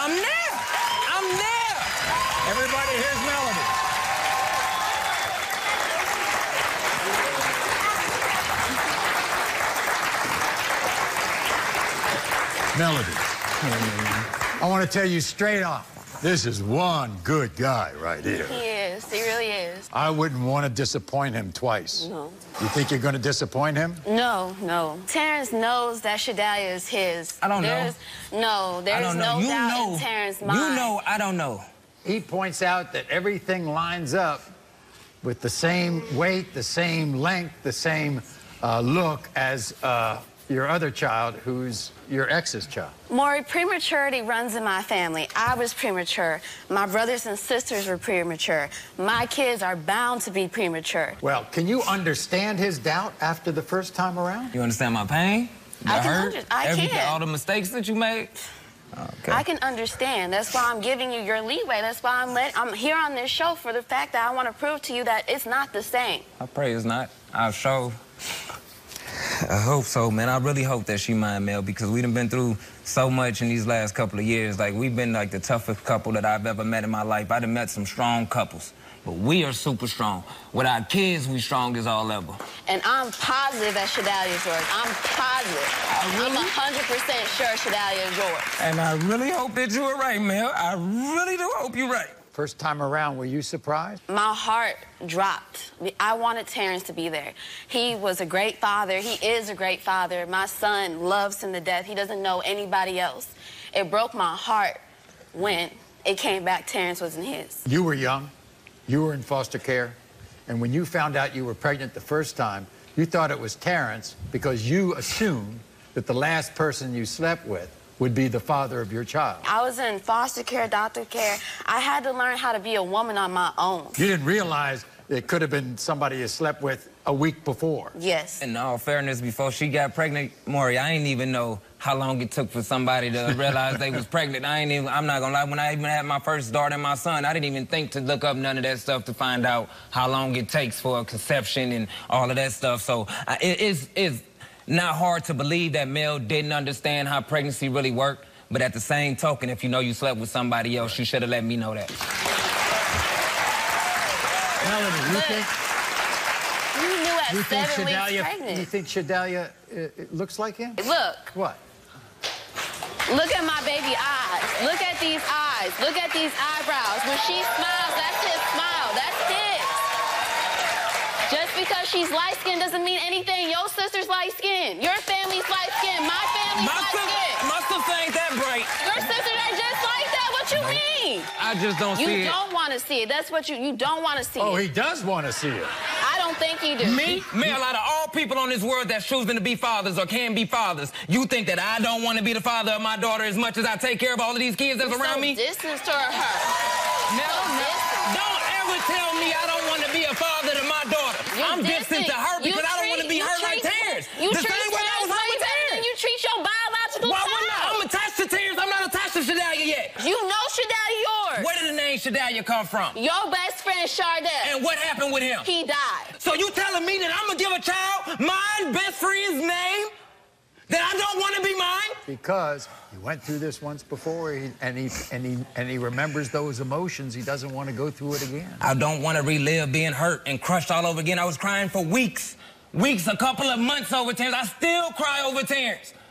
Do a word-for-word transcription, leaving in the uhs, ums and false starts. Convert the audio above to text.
I'm there. I'm there. Everybody, here's Melody. Melody, I want to tell you straight off, this is one good guy right here. He is. He really is. I wouldn't want to disappoint him twice. No. You think you're going to disappoint him? No, no. Terrence knows that Shadalia is his. I don't there's, know. No, there's I don't no know. You doubt know, in Terrence's mind. You know I don't know. He points out that everything lines up with the same weight, the same length, the same uh, look as uh, your other child, who's your ex's child. Maury, prematurity runs in my family. I was premature. My brothers and sisters were premature. My kids are bound to be premature. Well, can you understand his doubt after the first time around? You understand my pain? The I can hurt? under I Everything, can. all the mistakes that you made? Okay. I can understand. That's why I'm giving you your leeway. That's why I'm let, I'm here on this show for the fact that I want to prove to you that it's not the same. I pray it's not. I'll show. I hope so, man. I really hope that she mind, Mel, because we done been through so much in these last couple of years. Like, we've been like the toughest couple that I've ever met in my life. I done met some strong couples, but we are super strong. With our kids, we strong as all ever. And I'm positive that Shadalia's yours. I'm positive. I really? I'm one hundred percent sure Shadalia is yours. And I really hope that you were right, Mel. I really do hope you're right. First time around, were you surprised? My heart dropped. I wanted Terrence to be there. He was a great father. He is a great father. My son loves him to death. He doesn't know anybody else. It broke my heart when it came back Terrence wasn't his. You were young. You were in foster care. And when you found out you were pregnant the first time, you thought it was Terrence because you assumed that the last person you slept with would be the father of your child. I was in foster care, adoptive care. I had to learn how to be a woman on my own. You didn't realize it could have been somebody you slept with a week before. Yes. In all fairness, before she got pregnant, Maury, I ain't even know how long it took for somebody to realize they was pregnant. I ain't even, I'm not gonna lie, when I even had my first daughter and my son, I didn't even think to look up none of that stuff to find out how long it takes for a conception and all of that stuff. So I, it, it's, it's not hard to believe that Mel didn't understand how pregnancy really worked. But at the same token, if you know you slept with somebody else, you should have let me know that. Melody, you think... You knew at You think seven weeks Shadalia, pregnant. you think Shadalia uh, looks like him? Look. What? Look at my baby eyes. Look at these eyes. Look at these eyebrows. When she smiles, that's his smile. That's his. Just because she's light-skinned doesn't mean anything. Your sister's light-skinned. Your family's light-skinned. My family's My sister, light-skinned. my sister ain't that bright. Your sisters are just like that. What you mean? I just don't You see it. don't want to see it. That's what you, you don't want to see Oh, it. he does want to see it. I don't think you do. Me? Mel, out of all people on this world that's choosing to be fathers or can be fathers, you think that I don't want to be the father of my daughter as much as I take care of all of these kids that's You're around so me? distance to her. No, no. Don't ever tell me I don't want to be a father to my daughter. You're I'm distant to her You because I don't want to treat- be you hurt like treat- Terrence. You The treat same way I was hurt with better than Terrence. you treat your biological Why child. wouldn't I? I'm attached to Terrence. I'm not attached to Shadalia yet. You know Shadalia yours. Where did the name Shadalia come from? Your best friend Shardell. And what happened with him? He died. So you telling me that I'm going to give a child my best friend's name that I don't want to be mine? Because he went through this once before, he, and he and he and he remembers those emotions. He doesn't want to go through it again. I don't want to relive being hurt and crushed all over again. I was crying for weeks, weeks, a couple of months over Terrence. I still cry over Terrence.